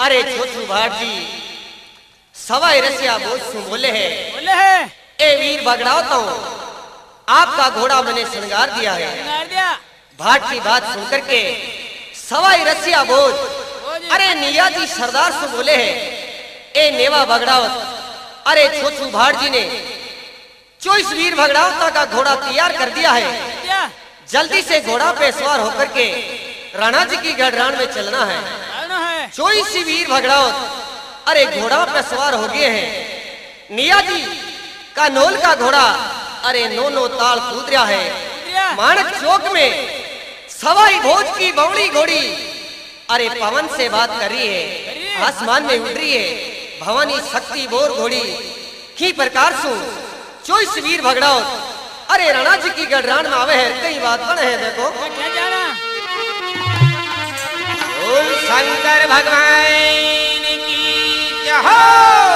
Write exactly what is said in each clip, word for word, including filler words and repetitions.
अरे छोटू भाट जी सवाई रसिया बोझ सु बोले है बोले है ए वीर बगड़ाओ आपका घोड़ा मैंने श्रृंगार दिया है। श्रृंगार दिया। भाट की बात सुनकर के सवाई रसिया बोझ अरे निया जी सरदार से बोले है ए नेवा बगड़ावत अरे छोटू भाट जी ने चौबीस वीर भगड़ावता का घोड़ा तैयार कर दिया है। क्या जल्दी से घोड़ा पे सवार होकर के राणा जी की गढ़रान में चलना है। है चौबीस वीर भगड़ावत अरे घोड़ा पे सवार हो गए हैं। निया जी का नोल का घोड़ा अरे नो नो ताल कूद रहा है। माणक चौक में सवाई भोज की बवड़ी घोड़ी अरे पवन से बात कर रही है, आसमान में उड़ रही है। भवानी शक्ति बोर घोड़ी की प्रकार सु चौबीस वीर भगड़ावत अरे राणा जी की गढ़रान में आवे है। कई बात बने है देखो क्या जाना बोल शंकर भगवान की जय हो।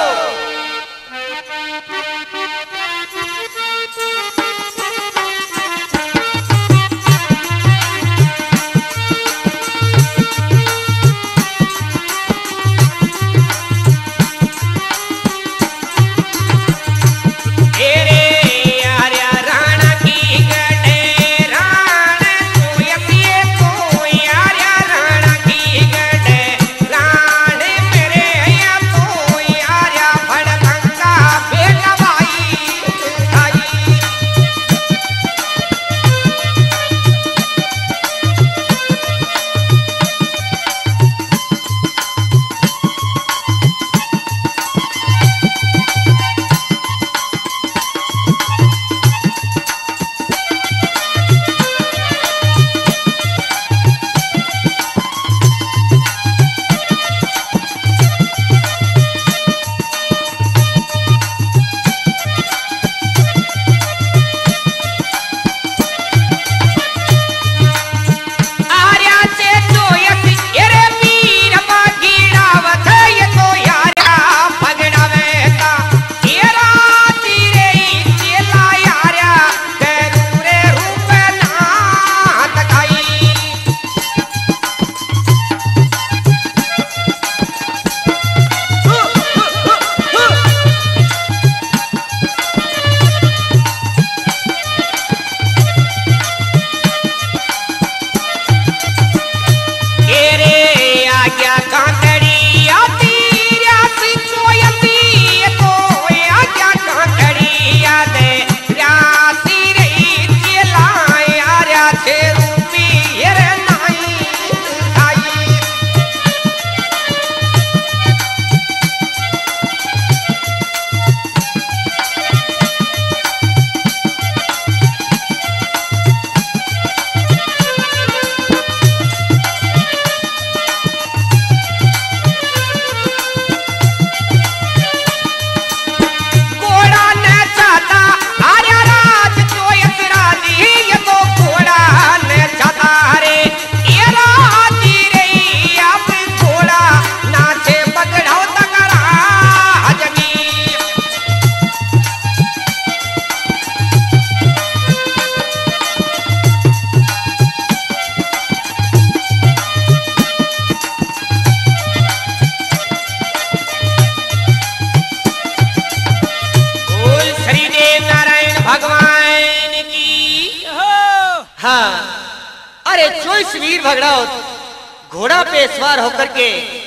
वीर भगड़ावत घोड़ा पे सवार होकर के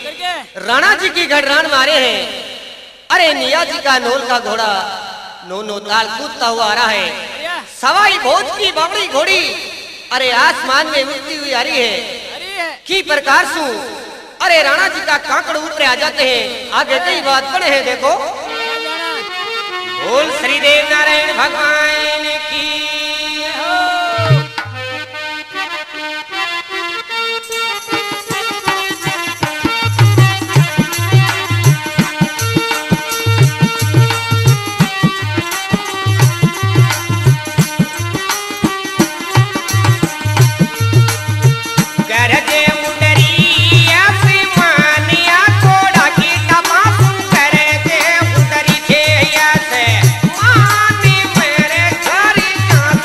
राणा जी की गढ़रान मारे हैं। अरे निया जी का नोल का घोड़ा नो नो ताल कूदता हुआ आ रहा है। सवाई भोज की बावड़ी घोड़ी अरे आसमान में उड़ती हुई आ रही है। की प्रकार सु अरे राणा जी का कांकड़ उतरे आ जाते हैं। आगे कई बात बने हैं देखो बोल श्री देव नारायण भगवान की मानी मेरे घर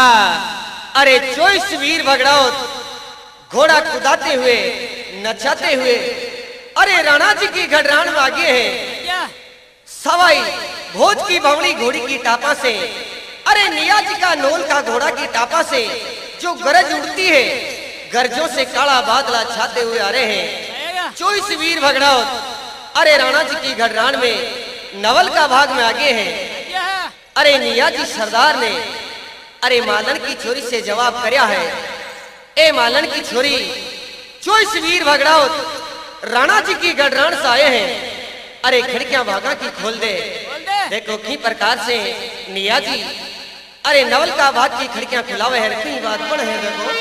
हाँ, अरे चौबीस वीर भगड़ाओत घोड़ा कुदाते हुए नचाते हुए अरे राणा जी की गढ़रान में आगे है। सवाई भोज की भवड़ी घोड़ी की टापा से, अरे निया जी का नोल का घोड़ा की टापा से जो गरज उड़ती है, गरजों से काला बादला छाते हुए आ रहे हैं। चौबीस वीर भगड़ाओत अरे राणा जी की गढ़रान में नवल का भाग में आगे हैं। अरे निया जी सरदार ने अरे मालन की छोरी से जवाब करया है। ए मालन की छोरी, चौबीस वीर भगड़ाओत राणा जी की गढ़रान से आए हैं। अरे खिड़कियां भागा की खोल दे। देखो की प्रकार से निया जी अरे नवल का भाग की खिड़कियां खुलावे है। की बात पण है देखो।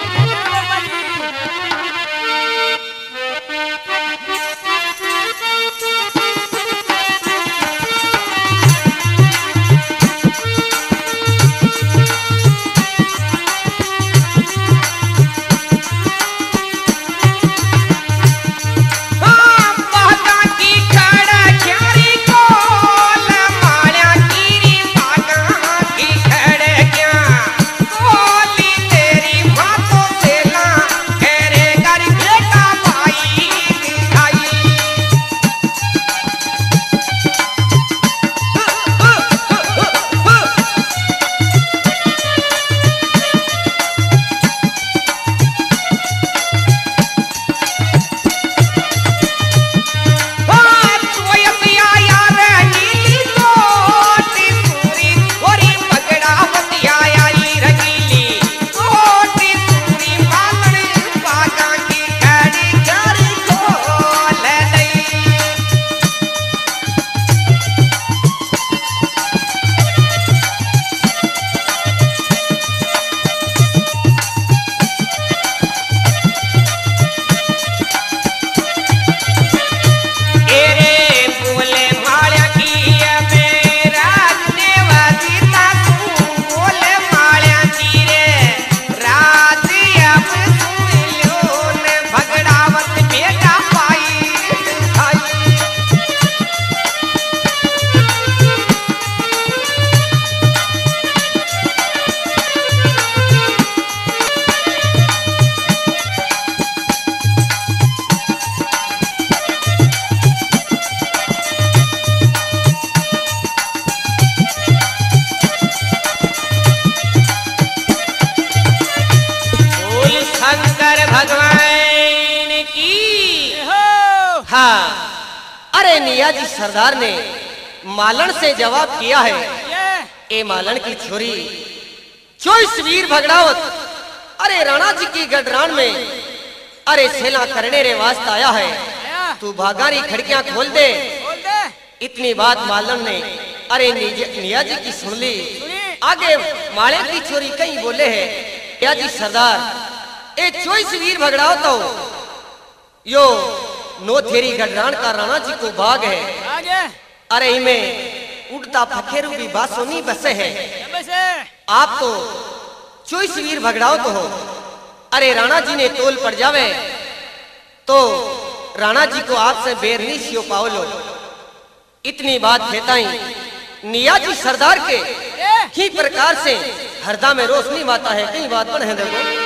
अरे निया जी सरदार ने मालन से जवाब किया है। ए मालन की छोरी, चौबीस वीर भगड़ावत अरे राणा जी की गढ़रान में अरे सेला करने रे वास्ते आया है। तू भागारी खिड़कियां खोल दे। इतनी बात मालन ने अरे निया जी की सुन ली। आगे माले की छोरी कहीं बोले है, निया जी सरदार ए चौबीस वीर भगड़ावत हो यो नो थेरी गढ़रान का राणा जी को बाग है। अरे इनमें उड़ता फखेरू भी बासोनी बसे है। आप तो चौबीस वीर भगड़ाओ तो हो। अरे राणा जी ने तोल पड़ जावे तो राणा जी को आपसे बेरनी सियो पाओलो। इतनी बात कहताई निया जी सरदार के ही प्रकार से हरदा में रोशनी माता है। कई बात पर है देखो।